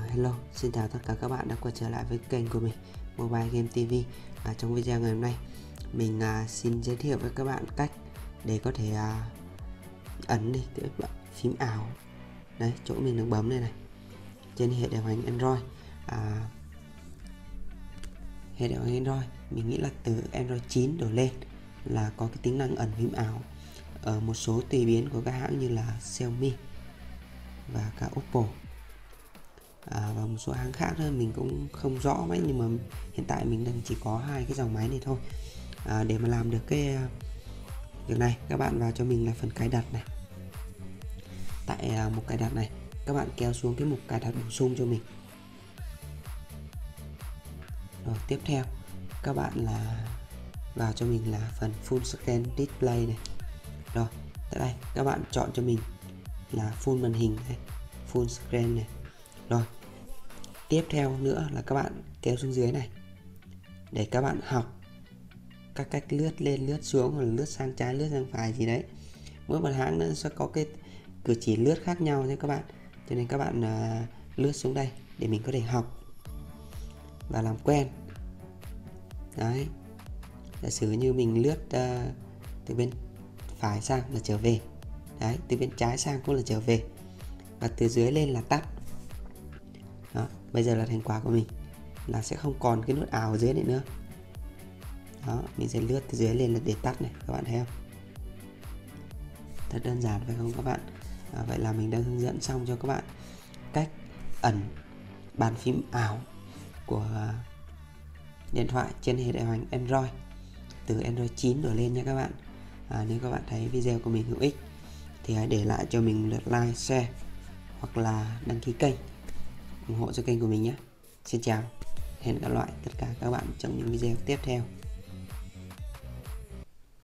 Hello, xin chào tất cả các bạn đã quay trở lại với kênh của mình Mobile Game TV. Trong video ngày hôm nay mình xin giới thiệu với các bạn cách để có thể ẩn đi cái phím ảo. Đấy, chỗ mình đang bấm đây này, trên hệ điều hành Android. Hệ điều hành Android mình nghĩ là từ Android 9 đổ lên là có cái tính năng ẩn phím ảo ở một số tùy biến của các hãng như là Xiaomi và cả Oppo. Và một số hãng khác nữa mình cũng không rõ mấy, nhưng mà hiện tại mình đang chỉ có hai cái dòng máy này thôi. Để mà làm được cái việc này, các bạn vào cho mình là phần cài đặt này. Tại mục cài đặt này, các bạn kéo xuống cái mục cài đặt bổ sung cho mình. Rồi tiếp theo các bạn là vào cho mình là phần full screen display này. Rồi tại đây các bạn chọn cho mình là full màn hình này, full screen này. Rồi tiếp theo nữa là các bạn kéo xuống dưới này để các bạn học các cách lướt lên lướt xuống, hoặc là lướt sang trái lướt sang phải gì đấy. Mỗi một hãng nó sẽ có cái cử chỉ lướt khác nhau nha các bạn, cho nên các bạn lướt xuống đây để mình có thể học và làm quen. Đấy, giả sử như mình lướt từ bên phải sang là trở về, đấy, từ bên trái sang cũng là trở về, và từ dưới lên là tắt. Đó, bây giờ là thành quả của mình là sẽ không còn cái nút ảo ở dưới này nữa. Đó, mình sẽ lướt từ dưới lên là để tắt này, các bạn thấy không? Thật đơn giản phải không các bạn? Vậy là mình đã hướng dẫn xong cho các bạn cách ẩn bàn phím ảo của điện thoại trên hệ điều hành Android từ Android 9 đổ lên nha các bạn. Nếu các bạn thấy video của mình hữu ích thì hãy để lại cho mình lượt like, share hoặc là đăng ký kênh, ủng hộ cho kênh của mình nhé. Xin chào, hẹn gặp lại tất cả các bạn trong những video tiếp theo.